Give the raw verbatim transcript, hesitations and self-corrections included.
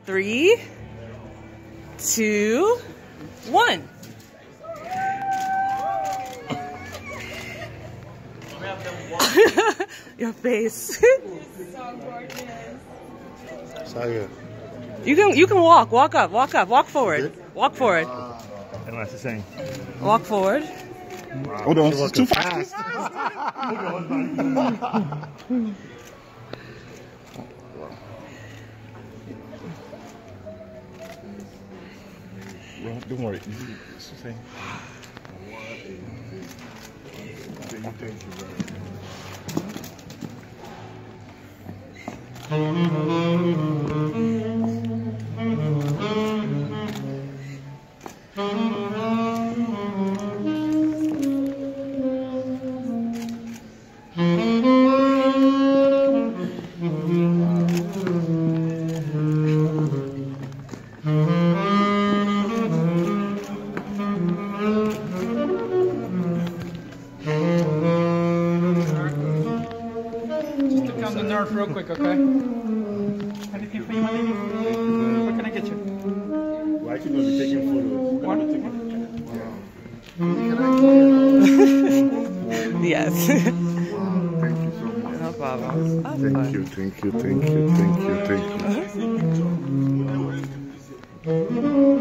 Three, two, one. Your face. So gorgeous. Saya. You can you can walk, walk up, walk up, walk forward, walk forward, And that's the same. walk forward. Hold on, it's too fast. Well, don't worry. It's the same. Thank you, thank you very much. Just to calm the nerve real quick, okay? Anything for you, my lady? What can I get you? Why should we be taking photos? What? Yes. Thank you so much. No problem. That's Thank fine. you, thank you, thank you, thank you, thank you.